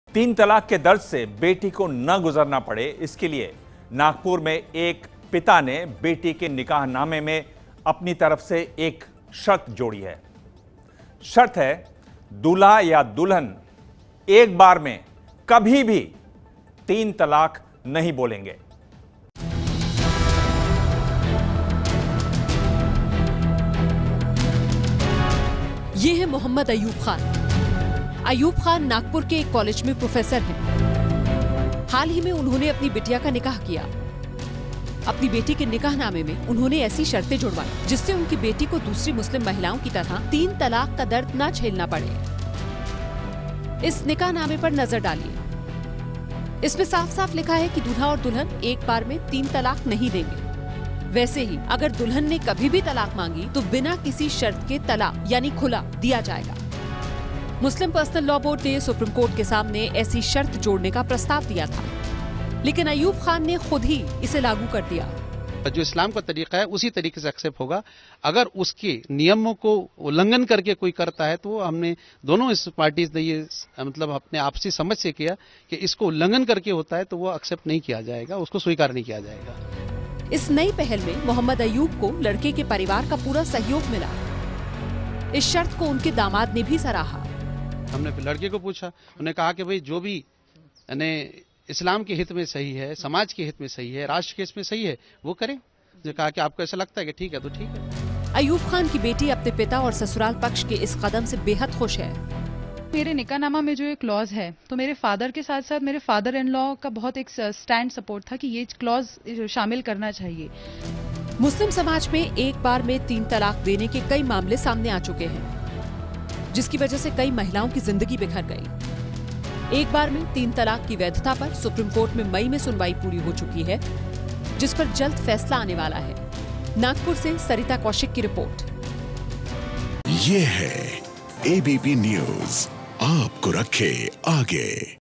तीन तलाक के दर्द से बेटी को न गुजरना पड़े, इसके लिए नागपुर में एक पिता ने बेटी के निकाहनामे में अपनी तरफ से एक शर्त जोड़ी है। शर्त है, दूल्हा या दुल्हन एक बार में कभी भी तीन तलाक नहीं बोलेंगे। ये है मोहम्मद अयूब खान। अयूब खान नागपुर के एक कॉलेज में प्रोफेसर हैं। हाल ही में उन्होंने अपनी बिटिया का निकाह किया। अपनी बेटी के निकाहनामे में उन्होंने ऐसी शर्तें जुड़वाई जिससे उनकी बेटी को दूसरी मुस्लिम महिलाओं की तरह तीन तलाक का दर्द न झेलना पड़े। इस निकाहनामे पर नजर डालिए। इसमें साफ साफ लिखा है कि दूल्हा और दुल्हन एक बार में तीन तलाक नहीं देंगे। वैसे ही अगर दुल्हन ने कभी भी तलाक मांगी तो बिना किसी शर्त के तलाक यानी खुला दिया जाएगा। मुस्लिम पर्सनल लॉ बोर्ड ने सुप्रीम कोर्ट के सामने ऐसी शर्त जोड़ने का प्रस्ताव दिया था, लेकिन अयूब खान ने खुद ही इसे लागू कर दिया। जो इस्लाम का तरीका है उसी तरीके से एक्सेप्ट होगा। अगर उसके नियमों को उल्लंघन करके कोई करता है तो हमने दोनों इस पार्टीज ने ये मतलब अपने आपसी समझ से किया कि इसको उल्लंघन करके होता है तो वो एक्सेप्ट नहीं किया जाएगा, उसको स्वीकार नहीं किया जाएगा। इस नई पहल में मोहम्मद अयूब को लड़के के परिवार का पूरा सहयोग मिला। इस शर्त को उनके दामाद ने भी सराहा। हमने लड़के को पूछा, उन्होंने कहा कि भाई जो भी यानी इस्लाम के हित में सही है, समाज के हित में सही है, राष्ट्र के हित में सही है वो करें। जो कहा कि आपको ऐसा लगता है कि ठीक है तो ठीक है। अयूब खान की बेटी अपने पिता और ससुराल पक्ष के इस कदम से बेहद खुश है। मेरे निकाहनामा में जो एक क्लॉज है तो मेरे फादर के साथ साथ मेरे फादर इन लॉ का बहुत एक स्टैंड सपोर्ट था कि ये क्लॉज शामिल करना चाहिए। मुस्लिम समाज में एक बार में तीन तलाक देने के कई मामले सामने आ चुके हैं, जिसकी वजह से कई महिलाओं की जिंदगी बिखर गई। एक बार में तीन तलाक की वैधता पर सुप्रीम कोर्ट में मई में सुनवाई पूरी हो चुकी है, जिस पर जल्द फैसला आने वाला है। नागपुर से सरिता कौशिक की रिपोर्ट। ये है एबीपी न्यूज़, आपको रखे आगे।